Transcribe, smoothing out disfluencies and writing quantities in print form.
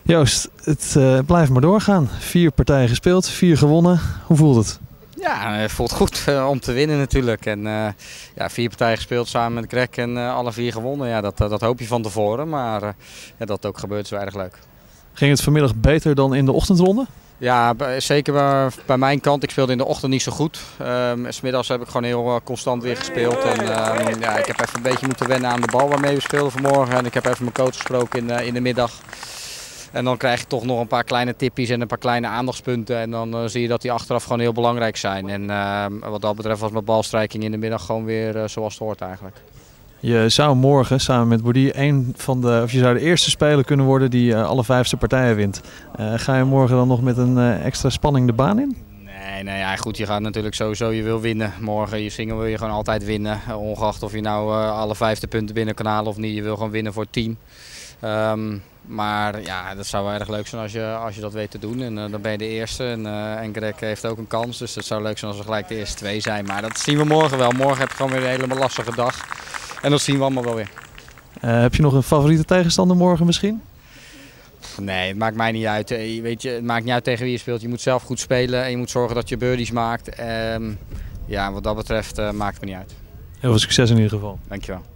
Joost, het blijft maar doorgaan. 4 partijen gespeeld, 4 gewonnen. Hoe voelt het? Ja, het voelt goed om te winnen natuurlijk. En ja, 4 partijen gespeeld samen met Greg en alle 4 gewonnen. Ja, dat hoop je van tevoren, maar ja, dat het ook gebeurt is wel erg leuk. Ging het vanmiddag beter dan in de ochtendronde? Ja, zeker bij mijn kant. Ik speelde in de ochtend niet zo goed. 's middags heb ik gewoon heel constant weer gespeeld. En ja, ik heb even een beetje moeten wennen aan de bal waarmee we speelden vanmorgen. En ik heb even mijn coach gesproken in de middag. En dan krijg je toch nog een paar kleine tippies en een paar kleine aandachtspunten. En dan zie je dat die achteraf gewoon heel belangrijk zijn. En wat dat betreft was mijn balstrijking in de middag gewoon weer zoals het hoort eigenlijk. Je zou morgen samen met Boudier je zou de eerste speler kunnen worden die alle 5 partijen wint. Ga je morgen dan nog met een extra spanning de baan in? Nee, ja, goed, je gaat natuurlijk sowieso, je wil winnen morgen. Je single wil je gewoon altijd winnen. Ongeacht of je nou alle 5 punten binnen kan halen of niet. Je wil gewoon winnen voor het team. Maar ja, dat zou wel erg leuk zijn als je dat weet te doen. En dan ben je de eerste. En Greg heeft ook een kans. Dus het zou leuk zijn als we gelijk de eerste 2 zijn. Maar dat zien we morgen wel. Morgen heb je gewoon weer een helemaal lastige dag. En dat zien we allemaal wel weer. Heb je nog een favoriete tegenstander morgen misschien? Nee, het maakt mij niet uit. Weet je, het maakt niet uit tegen wie je speelt. Je moet zelf goed spelen en je moet zorgen dat je birdies maakt. Ja, wat dat betreft maakt het me niet uit. Heel veel succes in ieder geval. Dankjewel.